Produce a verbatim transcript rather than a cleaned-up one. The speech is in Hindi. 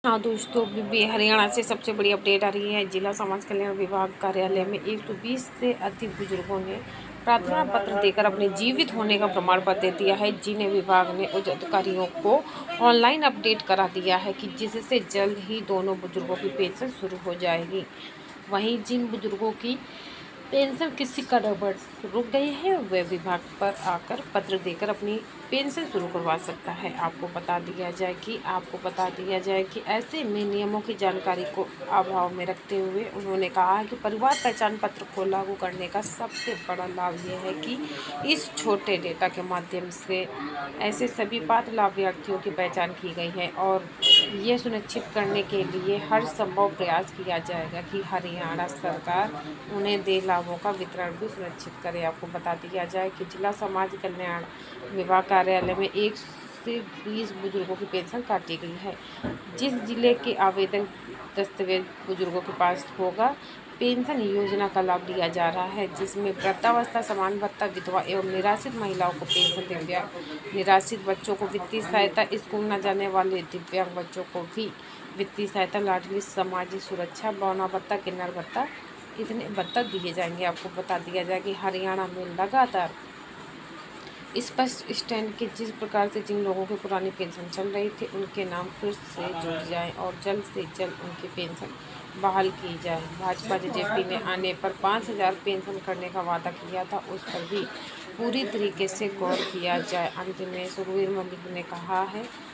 हाँ दोस्तों, अभी हरियाणा से सबसे बड़ी अपडेट आ रही है। जिला समाज कल्याण विभाग कार्यालय में एक सौ बीस से अधिक बुजुर्गों ने प्रार्थना पत्र देकर अपने जीवित होने का प्रमाण पत्र दे दिया है, जिन्हें विभाग ने उच्च अधिकारियों को ऑनलाइन अपडेट करा दिया है कि जिससे जल्द ही दोनों बुजुर्गों की पेंशन शुरू हो जाएगी। वहीं जिन बुजुर्गों की पेंशन किसी कारणवश रुक गई है, वे विभाग पर आकर पत्र देकर अपनी पेंशन शुरू करवा सकता है। आपको बता दिया जाए कि आपको बता दिया जाए कि ऐसे में नियमों की जानकारी को अभाव में रखते हुए उन्होंने कहा है कि परिवार पहचान पत्र को लागू करने का सबसे बड़ा लाभ यह है कि इस छोटे डेटा के माध्यम से ऐसे सभी पात्र लाभार्थियों की पहचान की गई है और ये सुनिश्चित करने के लिए हर संभव प्रयास किया जाएगा कि हरियाणा सरकार उन्हें दे लाभों का वितरण भी सुनिश्चित करे। आपको बता दिया जाए कि जिला समाज कल्याण विभाग कार्यालय में एक से बीस बुजुर्गों की पेंशन काटी गई है। जिस जिले के आवेदन दस्तावेज बुजुर्गों के पास होगा, पेंशन योजना का लाभ लिया जा रहा है, जिसमें वृद्धावस्था समान भत्ता, विधवा एवं निराश्रित महिलाओं को पेंशन, दिव्यांग निराश्रित बच्चों को वित्तीय सहायता, स्कूल न जाने वाले दिव्यांग बच्चों को भी वित्तीय सहायता, लाडली सामाजिक सुरक्षा, बौना भत्ता, किन्नर भत्ता, इतने भत्ता दिए जाएंगे। आपको बता दिया जाए कि हरियाणा में लगातार स्पष्ट स्टैंड के जिस प्रकार से जिन लोगों की पुरानी पेंशन चल रही थी, उनके नाम फिर से जुड़ जाएं और जल्द से जल्द उनकी पेंशन बहाल की जाए। भाजपा बीजेपी ने आने पर पाँच हज़ार पेंशन करने का वादा किया था, उस पर भी पूरी तरीके से गौर किया जाए। अंत में सुखबीर मलिक ने कहा है